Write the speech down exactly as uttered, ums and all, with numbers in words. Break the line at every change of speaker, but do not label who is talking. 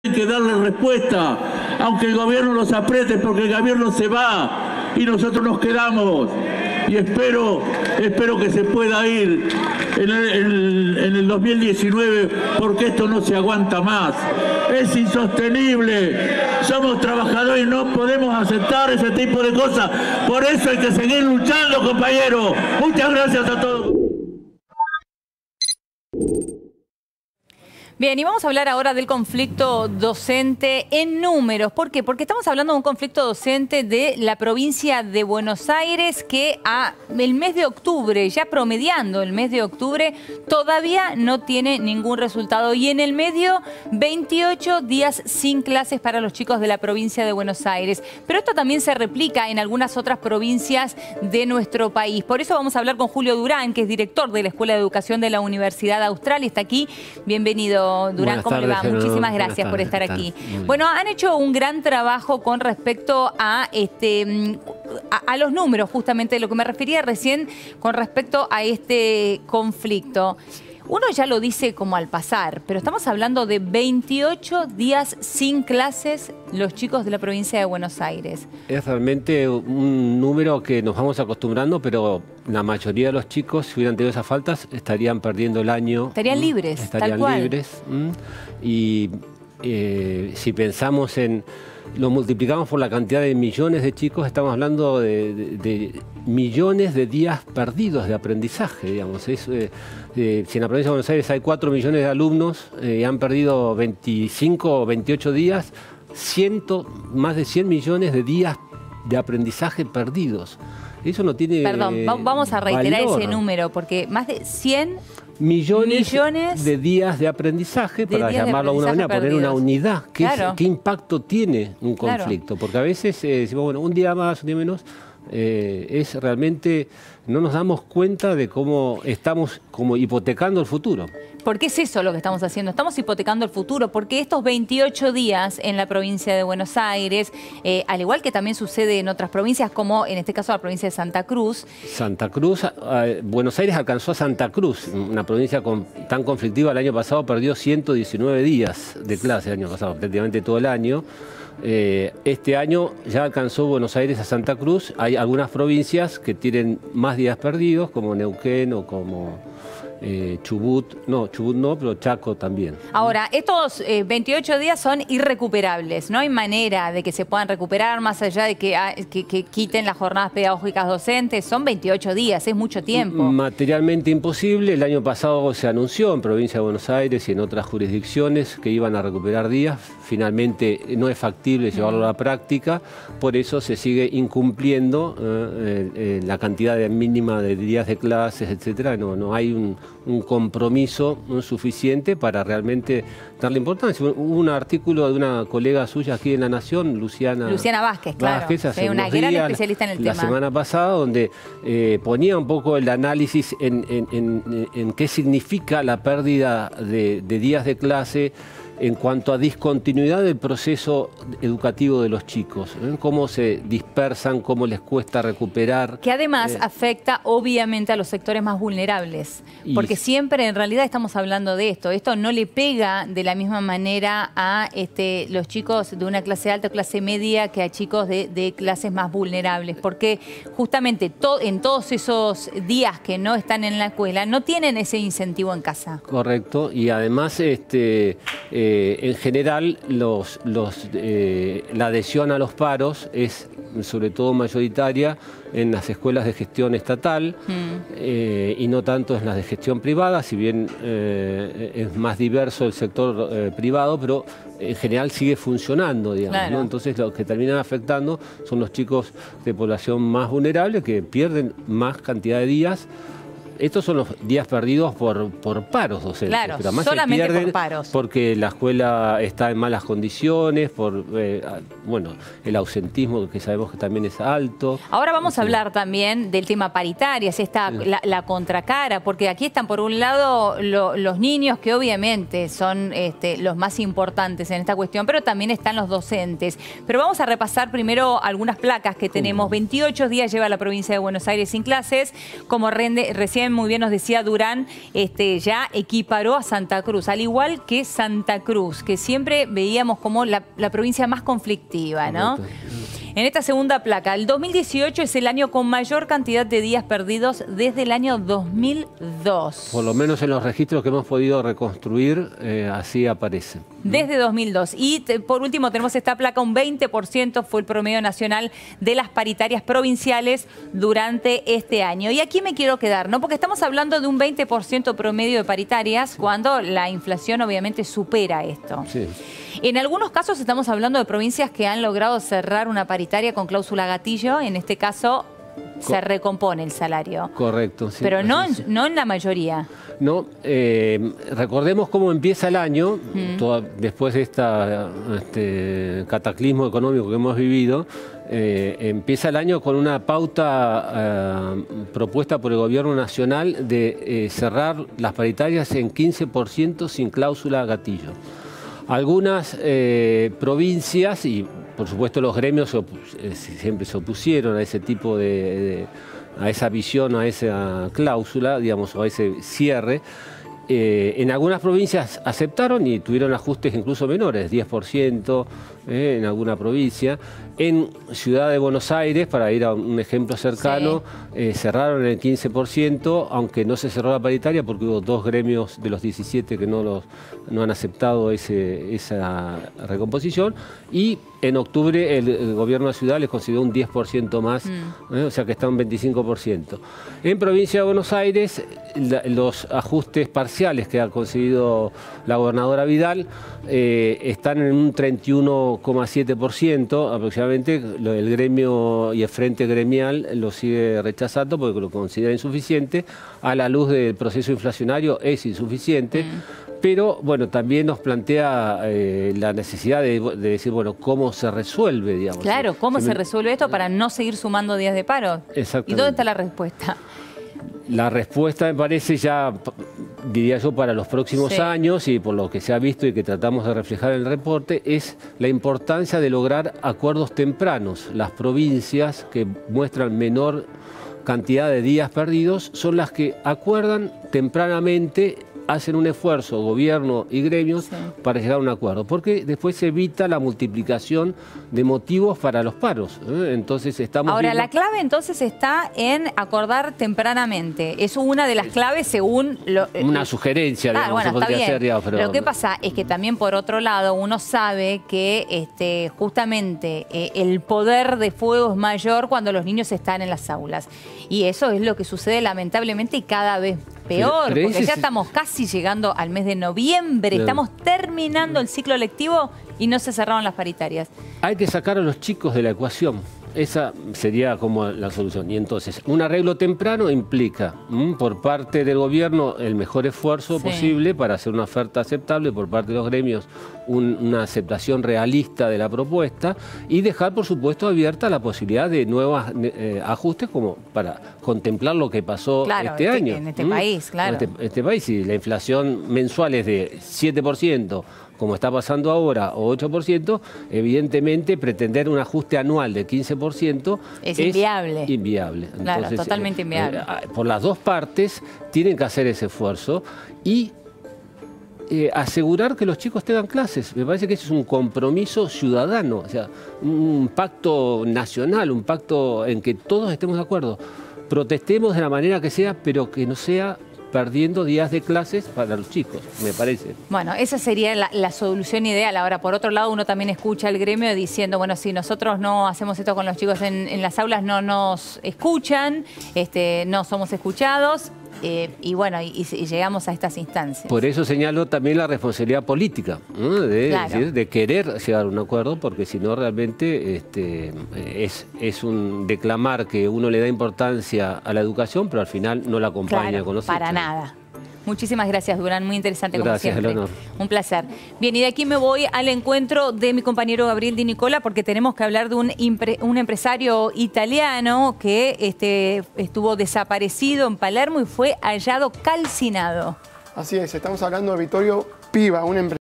Hay que darle respuesta, aunque el gobierno los apriete, porque el gobierno se va y nosotros nos quedamos. Y espero, espero que se pueda ir en el, en, el, en el dos mil diecinueve, porque esto no se aguanta más. Es insostenible. Somos trabajadores y no podemos aceptar ese tipo de cosas. Por eso hay que seguir luchando, compañeros. Muchas gracias a todos.
Bien, y vamos a hablar ahora del conflicto docente en números. ¿Por qué? Porque estamos hablando de un conflicto docente de la provincia de Buenos Aires que a el mes de octubre, ya promediando el mes de octubre, todavía no tiene ningún resultado. Y en el medio, veintiocho días sin clases para los chicos de la provincia de Buenos Aires. Pero esto también se replica en algunas otras provincias de nuestro país. Por eso vamos a hablar con Julio Durán, que es director de la Escuela de Educación de la Universidad Austral. Está aquí. Bienvenido. Durán, ¿cómo le va? Muchísimas gracias por estar aquí. Bueno, han hecho un gran trabajo con respecto a este a, a los números, justamente de lo que me refería recién con respecto a este conflicto. Uno ya lo dice como al pasar, pero estamos hablando de veintiocho días sin clases los chicos de la provincia de Buenos Aires.
Es realmente un número que nos vamos acostumbrando, pero la mayoría de los chicos, si hubieran tenido esas faltas, estarían perdiendo el año.
Estarían libres,
estarían
tal cual.
libres. Y eh, si pensamos en... lo multiplicamos por la cantidad de millones de chicos, estamos hablando de, de, de millones de días perdidos de aprendizaje, digamos. Es, eh, eh, si en la provincia de Buenos Aires hay cuatro millones de alumnos y eh, han perdido veinticinco o veintiocho días, ciento, más de cien millones de días de aprendizaje perdidos. Eso no tiene
Perdón,
eh,
vamos a reiterar
valor.
ese número, porque más de cien
millones,
millones
de días de aprendizaje,
de
para
días
llamarlo de alguna manera,
perdidos.
poner una unidad. ¿Qué,
Claro.
es, ¿Qué impacto tiene un conflicto? Claro. Porque a veces eh, decimos, bueno, un día más, un día menos, eh, es realmente, no nos damos cuenta de cómo estamos como hipotecando el futuro.
Porque es eso lo que estamos haciendo, estamos hipotecando el futuro, porque estos veintiocho días en la provincia de Buenos Aires, eh, al igual que también sucede en otras provincias, como en este caso la provincia de Santa Cruz.
Santa Cruz, eh, Buenos Aires alcanzó a Santa Cruz, una provincia con, tan conflictiva. El año pasado perdió ciento diecinueve días de clase, el año pasado, prácticamente todo el año. Eh, este año ya alcanzó Buenos Aires a Santa Cruz. Hay algunas provincias que tienen más días perdidos, como Neuquén o como eh, Chubut. No, Chubut no, pero Chaco también.
Ahora, estos eh, veintiocho días son irrecuperables. No hay manera de que se puedan recuperar más allá de que, ah, que, que quiten las jornadas pedagógicas docentes. Son veintiocho días, es mucho tiempo.
Materialmente imposible. El año pasado se anunció en provincia de Buenos Aires y en otras jurisdicciones que iban a recuperar días. Finalmente no es factible llevarlo a la práctica, por eso se sigue incumpliendo eh, eh, la cantidad de mínima de días de clases, etcétera. No, no hay un, un compromiso suficiente para realmente darle importancia. Hubo un artículo de una colega suya aquí en La Nación, Luciana,
Luciana Vázquez, claro,
Vázquez, hace
sí, una gran
días,
especialista en el
la
tema.
La semana pasada, donde eh, ponía un poco el análisis en, en, en, en qué significa la pérdida de, de días de clase en cuanto a discontinuidad del proceso educativo de los chicos, ¿eh? Cómo se dispersan, cómo les cuesta recuperar.
Que además
eh,
afecta obviamente a los sectores más vulnerables, porque y... siempre en realidad estamos hablando de esto. Esto no le pega de la misma manera a este, los chicos de una clase alta o clase media que a chicos de, de clases más vulnerables, porque justamente to en todos esos días que no están en la escuela no tienen ese incentivo en casa.
Correcto, y además este, eh, Eh, en general los, los, eh, la adhesión a los paros es sobre todo mayoritaria en las escuelas de gestión estatal mm. eh, y no tanto en las de gestión privada, si bien eh, es más diverso el sector eh, privado, pero en general sigue funcionando, digamos, claro. ¿no? Entonces los que terminan afectando son los chicos de población más vulnerable que pierden más cantidad de días. Estos son los días perdidos por, por paros docentes.
Claro,
pero además
solamente
se pierden
por paros.
Porque la escuela está en malas condiciones, por eh, bueno, el ausentismo que sabemos que también es alto.
Ahora vamos a hablar también del tema paritarias, esta, sí. la, la contracara, porque aquí están por un lado lo, los niños que obviamente son este, los más importantes en esta cuestión, pero también están los docentes. Pero vamos a repasar primero algunas placas que tenemos. veintiocho días lleva la provincia de Buenos Aires sin clases, como rende, recién bien, muy bien nos decía Durán, este, ya equiparó a Santa Cruz, al igual que Santa Cruz, que siempre veíamos como la, la provincia más conflictiva, ¿no? En esta segunda placa, el dos mil dieciocho es el año con mayor cantidad de días perdidos desde el año dos mil dos.
Por lo menos en los registros que hemos podido reconstruir, eh, así aparece.
Desde dos mil dos. Y te, por último tenemos esta placa, un veinte por ciento fue el promedio nacional de las paritarias provinciales durante este año. Y aquí me quiero quedar, ¿no? Porque estamos hablando de un veinte por ciento promedio de paritarias, sí, cuando la inflación obviamente supera esto. Sí. En algunos casos estamos hablando de provincias que han logrado cerrar una paritaria con cláusula gatillo, en este caso se recompone el salario.
Correcto. Sí,
pero no,
es.
no en la mayoría.
No, eh, recordemos cómo empieza el año, mm. toda, después de esta, este cataclismo económico que hemos vivido, eh, empieza el año con una pauta eh, propuesta por el Gobierno Nacional de eh, cerrar las paritarias en quince por ciento sin cláusula gatillo. Algunas eh, provincias, y por supuesto los gremios se eh, siempre se opusieron a ese tipo de, de, a esa visión, a esa cláusula, digamos, o a ese cierre, eh, en algunas provincias aceptaron y tuvieron ajustes incluso menores, diez por ciento eh, en alguna provincia. En Ciudad de Buenos Aires, para ir a un ejemplo cercano, sí. eh, cerraron el quince por ciento, aunque no se cerró la paritaria porque hubo dos gremios de los diecisiete que no, los, no han aceptado ese, esa recomposición. Y en octubre el, el gobierno de la ciudad les concedió un diez por ciento más, mm. eh, o sea que está un veinticinco por ciento. En provincia de Buenos Aires, la, los ajustes parciales que ha conseguido la gobernadora Vidal eh, están en un treinta y uno coma siete por ciento aproximadamente. El gremio y el frente gremial lo sigue rechazando porque lo considera insuficiente. A la luz del proceso inflacionario es insuficiente. Mm. Pero bueno, también nos plantea eh, la necesidad de, de decir, bueno, ¿cómo se resuelve, digamos?
Claro, ¿cómo se,
se
resuelve esto para no seguir sumando días de paro?
Exactamente.
¿Y dónde está la respuesta?
La respuesta me parece ya, diría yo, para los próximos sí. años, y por lo que se ha visto y que tratamos de reflejar en el reporte, es la importancia de lograr acuerdos tempranos. Las provincias que muestran menor cantidad de días perdidos son las que acuerdan tempranamente, hacen un esfuerzo, gobierno y gremios, sí. para llegar a un acuerdo, porque después se evita la multiplicación de motivos para los paros. ¿eh? Entonces estamos
Ahora,
viendo...
la clave entonces está en acordar tempranamente. Es una de las claves según... Lo,
una sugerencia,
ah,
digamos,
bueno,
se podría
está bien.
hacer, digamos, pero...
Lo que pasa es que también, por otro lado, uno sabe que este, justamente eh, el poder de fuego es mayor cuando los niños están en las aulas. Y eso es lo que sucede lamentablemente y cada vez peor,
pero, pero
porque ya
es...
estamos casi llegando al mes de noviembre, claro. estamos terminando el ciclo lectivo y no se cerraron las paritarias.
Hay que sacar a los chicos de la ecuación. Esa sería como la solución. Y entonces, un arreglo temprano implica, ¿m? por parte del gobierno, el mejor esfuerzo sí. posible para hacer una oferta aceptable, por parte de los gremios, un, una aceptación realista de la propuesta, y dejar, por supuesto, abierta la posibilidad de nuevos eh, ajustes, como para contemplar lo que pasó
claro,
este,
este
año.
En este
¿m?
país, claro.
En este, este país, si la inflación mensual es de siete por ciento, como está pasando ahora, o ocho por ciento, evidentemente pretender un ajuste anual de quince por ciento
es,
es
inviable.
inviable.
Claro,
Entonces,
totalmente
eh,
inviable.
Eh, por las dos partes tienen que hacer ese esfuerzo y eh, asegurar que los chicos tengan clases. Me parece que ese es un compromiso ciudadano, o sea, un pacto nacional, un pacto en que todos estemos de acuerdo. Protestemos de la manera que sea, pero que no sea perdiendo días de clases para los chicos, me parece.
Bueno, esa sería la, la solución ideal. Ahora, por otro lado, uno también escucha al gremio diciendo, bueno, si nosotros no hacemos esto con los chicos en, en las aulas, no nos escuchan, este, no somos escuchados. Eh, y bueno, y, y llegamos a estas instancias.
Por eso señalo también la responsabilidad política, ¿no? de,
claro.
decir, de querer llegar a un acuerdo, porque si no realmente este, es, es un declamar que uno le da importancia a la educación, pero al final no la acompaña
claro,
con los
para
hechos.
nada. Muchísimas gracias, Durán, muy interesante como
Gracias,
siempre.
Eleonor.
Un placer. Bien, y de aquí me voy al encuentro de mi compañero Gabriel Di Nicola, porque tenemos que hablar de un, un empresario italiano que este, estuvo desaparecido en Palermo y fue hallado calcinado.
Así es, estamos hablando de Vittorio Piva, un empresario